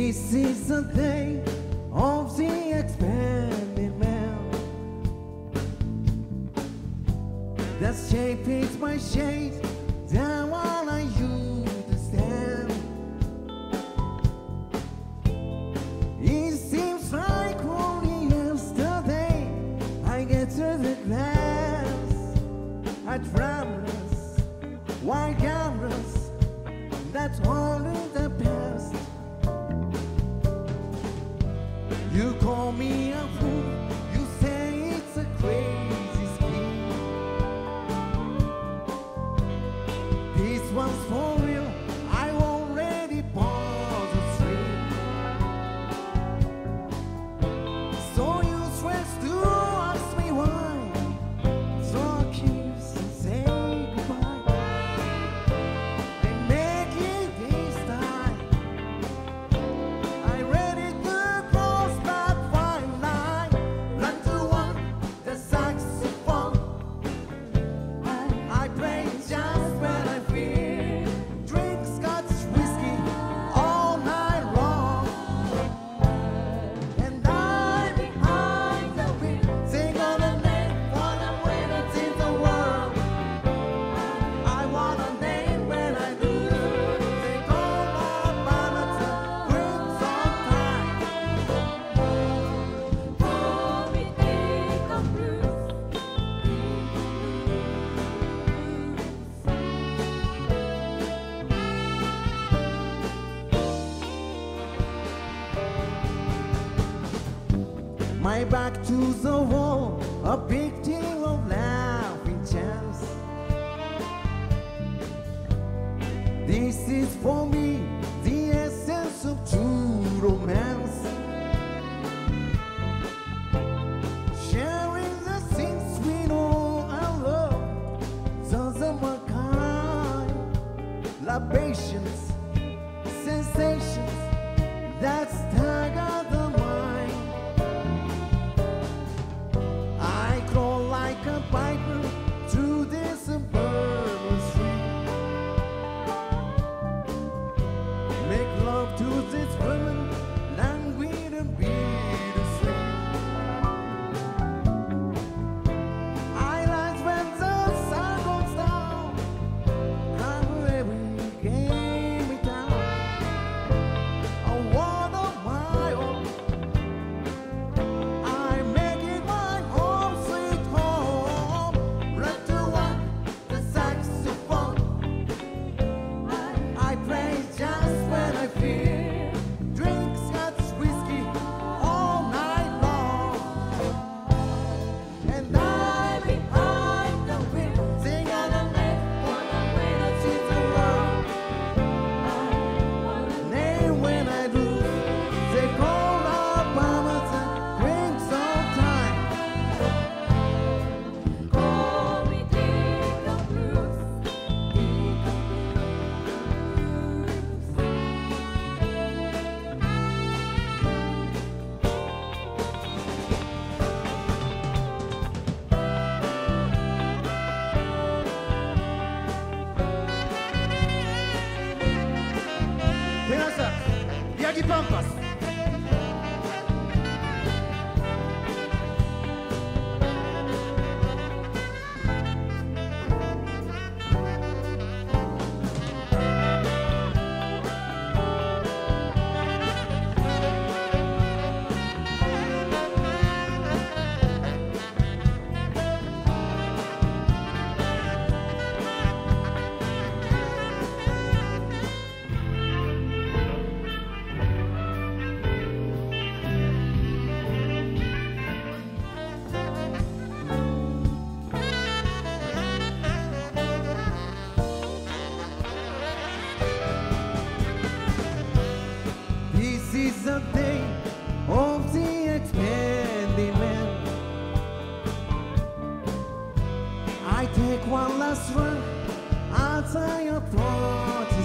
This is the day of the expanded man. The shape is my shade, the one I used to stand. It seems like only yesterday I get to the glass. I travelers, white cameras, that's all in the past. You call me a fool, you say it's a crazy scheme. This one's for real, I already paused the stream. So you stress to ask me why, so I kiss and say goodbye. And make it this time, I ready to cross that fine line. Run to one, the saxophone. I play just when I feel. Drink Scotch whiskey all night long. And I behind the wheel, sing on the name while I'm waiting in the world. I want a name when I do. They call my mama to bring some time. Call me Deacon Blues. My back to the wall, a big deal of laughing chance. This is for me, the essence of true romance. Sharing the things we know and love, sons of my kind, libations, sensations that stagger the mind. I crawl like a viper through this suburban street. Make love to this woman, languid and bittersweet. I like when the sun goes down, cry for every game we down. A world of my own, I make it my home sweet home. Run to one, the saxophone. I play just when I feel. Drink Scotch whiskey all night long. And I behind the wheel, sing on the name while I'm waiting to the world. Name when I lose, they call our mamas and bring some time. Call me Deacon Blues. Terasa, dia di Pampas. This is the day of the expanding man. I take one last run as I approach